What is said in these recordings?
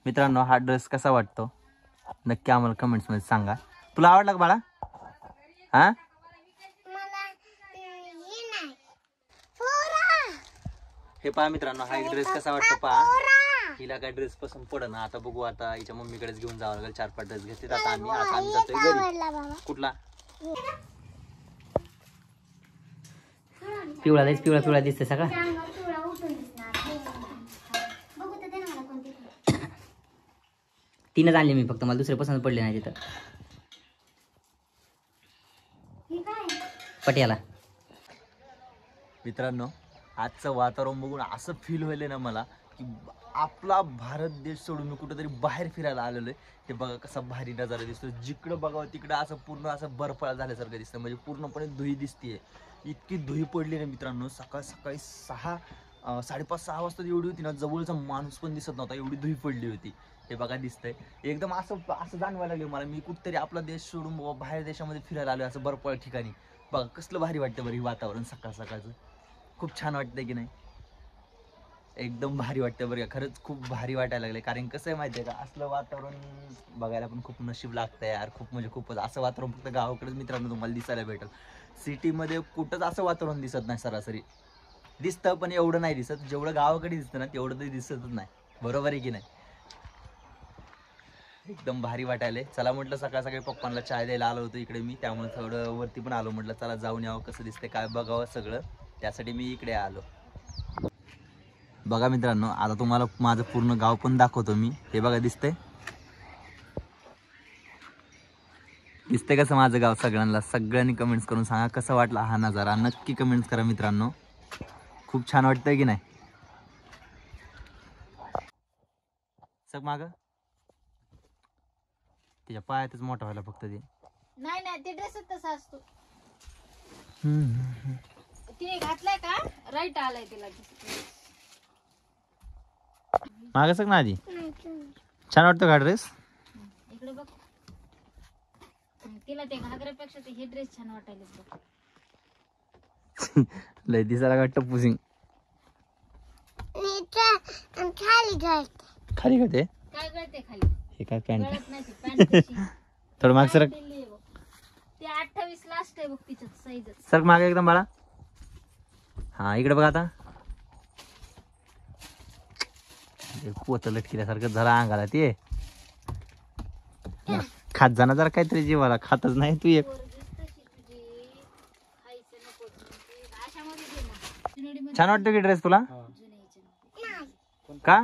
मित्रांनो हा ड्रेस कसा वाटतो नक्की आम्हाला कमेंट्स मध्ये सांगा. तुला आवडला का बाळा? हा हे पहा मित्रांनो हा ड्रेस कसा वाटतो पहा. हिला काय ड्रेस पसंत पड ना. आता बघू आता हिच्या मम्मीकडेच घेऊन जावं लागेल. 4-5 ड्रेस घेतले आता आम्ही जातोय घरी. कुठला पिवळा पिवळा दिसते सगळा. तीनच आणले मी फक्त, मला दुसरे पसंत पडले नाही तिथं. पटियाला. मित्रांनो आजचं वातावरण बघून असं फील व्हायलंय ना मला की आपला भारत देश सोडून मी कुठेतरी बाहेर फिरायला आलेलो आहे. ते बघा कसा भारी नजारा दिसतो. जिकडं बघावं तिकडं असं पूर्ण असं बर्फाळ झाल्यासारखं दिसतं. म्हणजे पूर्णपणे धुई दिसतीये. इतकी धुई पडली ना मित्रांनो. सकाळी 5:30-6 वाजता एवढी होती ना. जवळचा माणूस पण दिसत नव्हता एवढी धुई पडली होती. हे बघा दिसतंय एकदम असं जाणवायला लागलं मला. मी कुठेतरी आपला देश सोडून बाहेर देशामध्ये फिरायला आलोय असं बर्फाळ ठिकाणी. बघा कसलं भारी वाटतं बरं हे वातावरण सकाळचं. खूप छान वाटतंय की नाही? एकदम भारी वाटतं बरं का. खरंच खूप भारी वाटायला लागले. कारण कसं आहे माहिती आहे का असलं वातावरण बघायला पण खूप नशीब लागतं यार. खूप म्हणजे खूपच. असं वातावरण फक्त गावाकडेच मित्रांनो तुम्हाला दिसायला भेटेल. सिटीमध्ये कुठंच असं वातावरण दिसत नाही. सरासरी दिसतं पण एवढं नाही दिसत. जेवढं गावाकडे दिसतं ना तेवढं तरी दिसतच नाही. बरोबर आहे की नाही? एकदम भारी वाटायले. चला म्हटलं सकाळी पप्पांना चाय द्यायला आलो होतो इकडे मी. त्यामुळे थोडं वरती पण आलो. म्हटलं चला जाऊन यावं कसं दिसतंय काय बघावं सगळं. त्यासाठी मी इकडे आलो. बघा मित्रांनो आता तुम्हाला माझं पूर्ण गाव पण दाखवतो मी. हे बघा दिसतंय कसं माझं गाव सगळ्यांना. सगळ्यांनी कमेंट्स करून सांगा कसं वाटला हा नजारा. नक्की कमेंट्स करा मित्रांनो. खूप छान वाटतंय की नाही? सग माग त्याच्या पायातच मोठा व्हायला फक्त ते नाही ते ड्रेसच तसा असतो. तिने घातलाय का राईट आलाय तिला. माग सग ना आधी छान वाटतं का ड्रेस? इकडे बघ. तिला ते घागऱ्यापेक्षा ते हे ड्रेस छान वाटायला. लय दिसायला का टप्पूसिंग. खाली का ते काय गळते खाली? हे काय पॅन्ट गळत नाही ती पॅन्ट. थोडं माग सर. ते 28 लास्ट आहे बघ तिच्यात साईज. सर मागे एकदम बाळा. हा इकडे बघा आता. पोत लटकिल्यासारखं जरा अंगाला ते खात जाणार जरा काहीतरी जीवाला. खातच नाही तू एक. छान वाटतो की ड्रेस तुला? का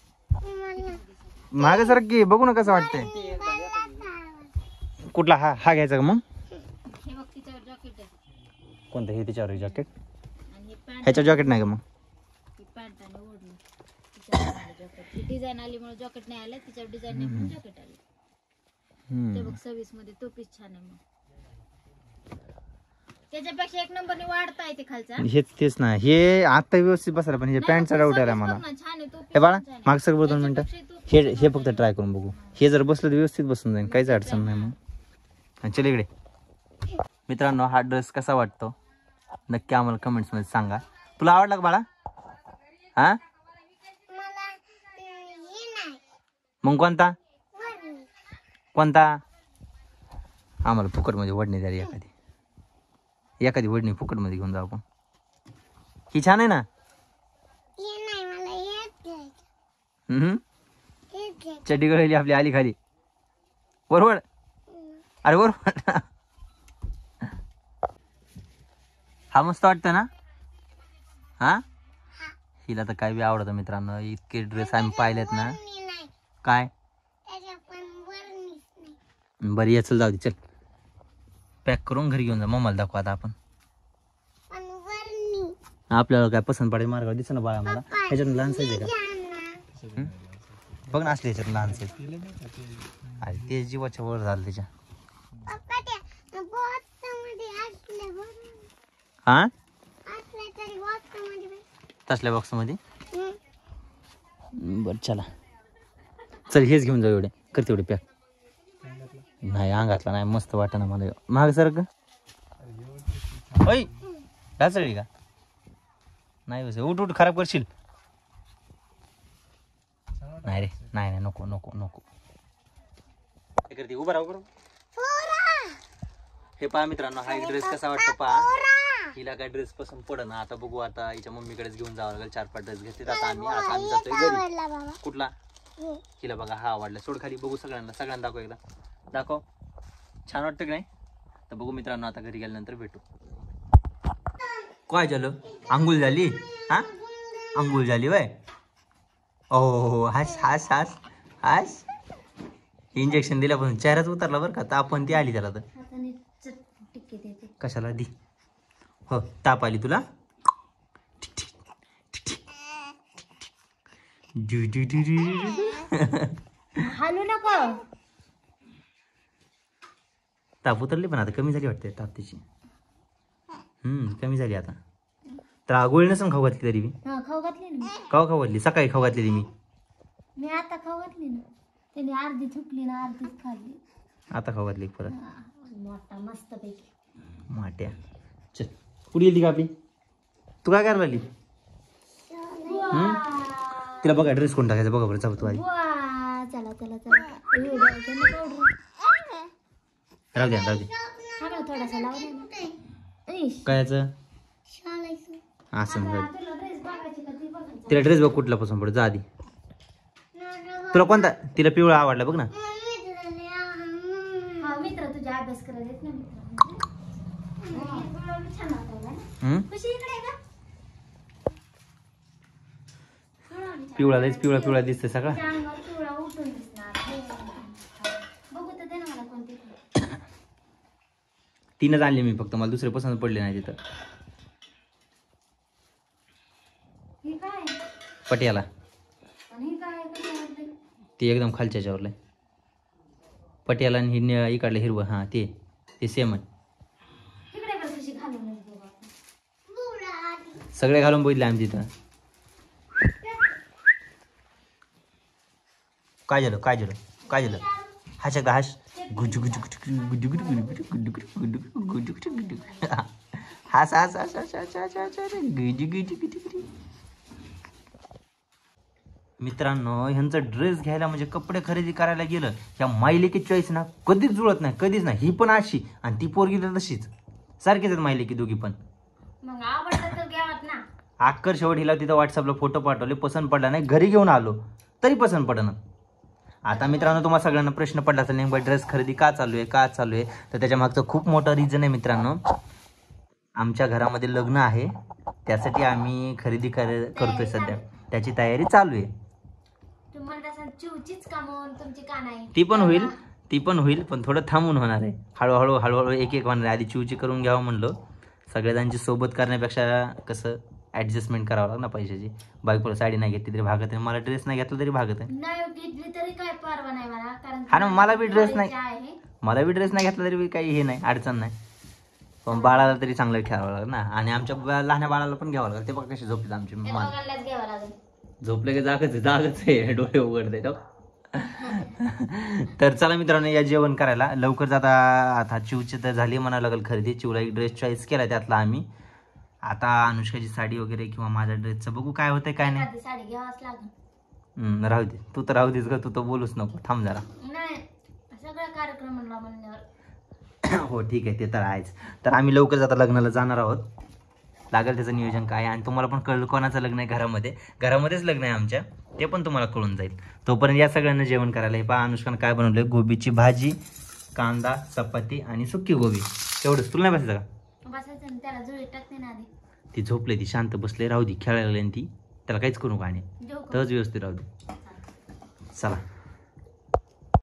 मागे सर की बघू ना कसं वाटतंय. कुठला हा घ्यायचा का मग? हे बघ तिच्यावर जॅकेट आहे. कोणतं हे त्याच्यावर जॅकेट? आणि हे पॅन्ट. ह्याच्या जॅकेट नाही का मग? ही पॅन्ट आणि ओढणी. तिच्यावर जॅकेट. ही डिझाईन आलीमुळे जॅकेट नाही आलं. तिच्यावर डिझाईन नाही म्हणून जॅकेट आलं. ते बघ 26 मध्ये तो पीस छान आहे. मग त्याच्यापेक्षा एक नंबरने वाढता येते खालचा. तेच ना. हे आता व्यवस्थित बसायला पण हे पॅन्टचा डाऊट आला मला. हे बाळा माग सर बघ 2 मिनिटं. हे फक्त ट्राय करून बघू. हे जर बसलं तर व्यवस्थित बसून जाईल. काहीच अडचण नाही मग. चल इकडे. मित्रांनो हा ड्रेस कसा वाटतो नक्की आम्हाला कमेंट्स मध्ये सांगा. तुला आवडला का बाळा? हा मग कोणता आम्हाला फुकट मध्ये वडणी द्या एखादी वडणी फुकट मध्ये घेऊन जाऊ आपण. ही छान आहे ना. चड्डी गळली आपली आली खाली. बरोबर. अरे बरोबर. हा मस्त वाटतं ना. हा हिला तर काय बी आवडतं मित्रांनो. इतके ड्रेस आम्ही पाहिलेत ना. काय बरं ये चल जाऊ दे. चल पॅक करून घरी घेऊन जा. मम्माला दाखवा आता आपण. आपल्याला काय पसंत पडेल मार्गावर दिसत ना बाळा मला. ह्याच्यातून लहान साईज आहे का? बघ ना असले ह्याच्यातून लहान साईज. अरे ते जीवाच्या वर झालं त्याच्या. हा तसल्या बॉक्स मध्ये. बर चला चल हेच घेऊन जाऊ. एवढे कर तेवढे पॅक. नाही अंगातला नाही मस्त वाटत ना मला. महाग सर का ढासळली का नाही? बस उठ खराब करशील. नाही रे, नाही नाही, नको नको नको. काय करते, उभा राहा, उभा राहा. हे पहा मित्रांनो, हा एक ड्रेस कसा वाटतो पहा. हिला काय ड्रेस पसंत पड ना. आता बघू, आता हिच्या मम्मीकडेच घेऊन जावं लागेल. 4-5 ड्रेस घेतले. आता आम्ही जातोय घरी. कुठला हिला बघा हा आवडला. सोड खाली, बघू सगळ्यांना दाखव एकदा. दाखव, छान वाटतं की नाही. तर बघू मित्रांनो, आता घरी गेल्यानंतर भेटू. काय झालं, आंघोळ झाली? हा, आंघोळ झाली वय. ओ हास हास हास हास. इंजेक्शन दिल्यापासून चेहराच उतरला बरं का. ताप पण ती आली त्याला. तर कशाला दी. हो, ताप आली तुला. हालू नको. ताप उतरली पण आता कमी झाली वाटते ताप तिची. कमी झाली आता. तर गोळी नसून खाऊ घातली तरी मी. खाऊ घातली ना. खाऊ घातली, सकाळी खाऊ घातलेली मी आता खाऊ घातली ना. त्याने अर्धी थुकली ना, अर्धीच खाल्ली. आता खाऊ घातली परत. मोठा मस्त पैकी माट्या. चल, कुठे गेली का आपली? तू काय करायला लागली? तिला बघा ड्रेस कोण टाकायचा बघा बरं. जाऊ तू आधी. चला चला चला. राहू द्या राहू दे. थोडासा लावला. कायचं असं तिला ड्रेस बघ कुठला पसंत पडतो. जा आधी. तुला कोणता? तिला पिवळा आवडला बघ ना. मित्र तुझ्या अभ्यास करायला ना. पिवळा लयच पिवळा पिवळा दिसतोय सगळा. तीनच आणले मी फक्त, मला दुसरे पसंत पडले नाही तिथं. पटियाला ते एकदम खालच्या याच्यावरलं पटियाला आणि ही इकडलं हिरवं. हा ते सेम आहे. सगळे घालून बघितले आम्ही तिथं. काय झालं काय झालं काय झालं? हाच एकदा हास. गुजू गुजू गुजू गुजू गुजू गुजू गुजू गुजू गुजू गुजू गुजू. हास हास हास हास हास हास हास गुजू गुजू गुजू गुजू. मित्रांनो, ह्यांचं ड्रेस घ्यायला म्हणजे कपडे खरेदी करायला गेलं, ह्या मायलेकी चॉईस ना कधीच जुळत नाही, कधीच नाही. ही पण अशी आणि ती पोरगी तर तशीच सारखीच आहेत मायलेकी दोघी पण. अक्कर शेवट हिला तिथं व्हॉट्सअपला फोटो पाठवले, पसंत पडला नाही. घरी घेऊन आलो तरी पसंत पडणार. आता मित्रांनो, तुम्हाला सगळ्यांना प्रश्न पडला असेल नेमका ड्रेस खरेदी का चालू आहे. तर त्याच्या मागचं खूप मोठं रिझन आहे मित्रांनो. आमच्या घरामध्ये लग्न आहे, त्यासाठी आम्ही खरेदी करतोय सध्या. त्याची तयारी चालू आहे. ती पण होईल पण थोडं थांबून होणार आहे. हळूहळू एक होणार आहे. आधी चिवची करून घ्यावं म्हणलं. सगळ्यांची सोबत करण्यापेक्षा कसं ऍडजस्टमेंट करावं लागलं ना पैशाची. बायकोला साडी नाही घेतली तरी भागत आहे, मला ड्रेस नाही घेतला तरी भागत आहे. हा ना, मला बी ड्रेस नाही घेतला तरी काही हे नाही, अडचण नाही. पण बाळाला तरी चांगलं खेळावं लागलं ना. आणि आमच्या लहान बाळाला पण घ्यावं लागलं. ते बघ कशी झोपले आमची. झोपले की जागच आहे, डोळे उघडते. तर चला मित्रांनो, या जेवण करायला लवकर जाता. आता चिवची तर झाली म्हणावं लागेल खरेदी. चिवला एक ड्रेस चॉईस केला त्यातला आम्ही. आता अनुष्काची साडी वगैरे किंवा माझ्या ड्रेसचं बघू काय होतंय काय नाही. राहू दे, तू तर राहू देस ग, तू तर बोलूच नको. थांब जरा. हो ठीक आहे, ते तर आहेच. तर आम्ही लवकर जाता लग्नाला जाणार आहोत. लागेल त्याचं नियोजन काय. आणि तुम्हाला पण कळलं कोणाचं लग्न आहे. घरामध्येच लग्न आहे आमच्या, ते पण तुम्हाला कळून जाईल. तोपर्यंत या सगळ्यांना जेवण करायला. हे पहा अनुष्कानं काय बनवलंय, गोबीची भाजी, कांदा, चपाती आणि सुकी गोबी. तेवढंच. तुला नाही बसायचं का? ती झोपले, ती शांत बसले. राहू दे, खेळायला लागली ती. त्याला काहीच करू नका आणि तच व्यवस्थित राहू दे. चला.